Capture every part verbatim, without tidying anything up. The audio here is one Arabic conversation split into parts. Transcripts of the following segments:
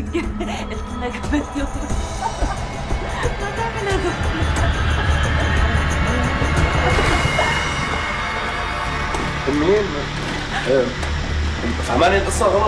قلت لك بدو ما تعمل هذا. مين؟ فهماني القصة غلط.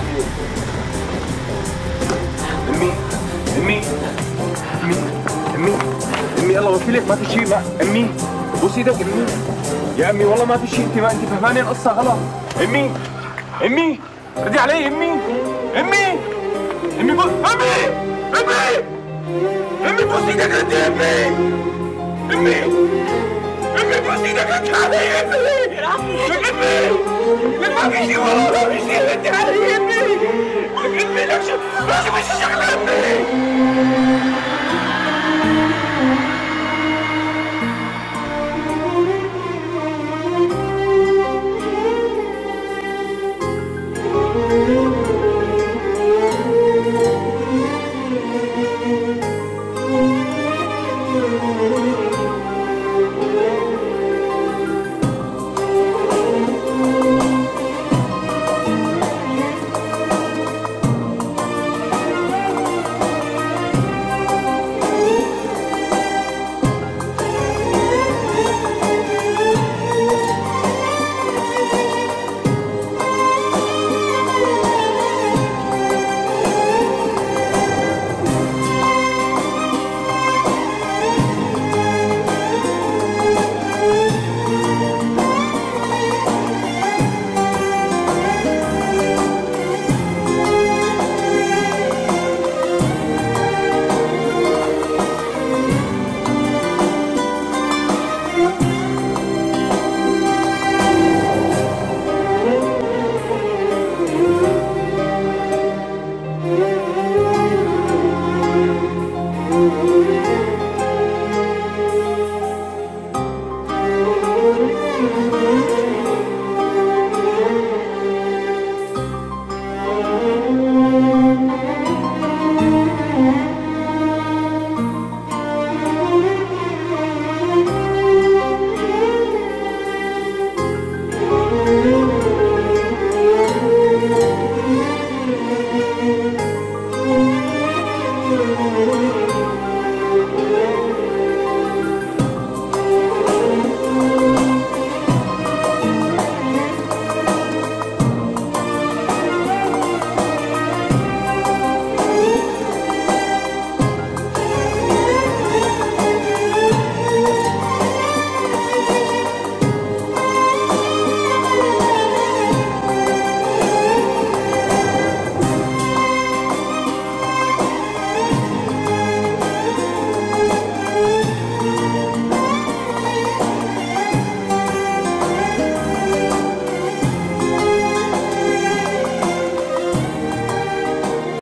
امي امي امي امي امي الله وكيلك ما في شيء. ما امي بوس ايدك امي. يا امي والله ما في شيء. انت ما انت فهماني القصة غلط. امي امي ردي علي. امي امي امي بو... امي امي امي بوس ايدك ردي. امي امي امي بوس ايدك ردي علي. امي امي ما في شيء والله ما في شيء ردي علي. امي امي لك شو ما في شيء شغلة. امي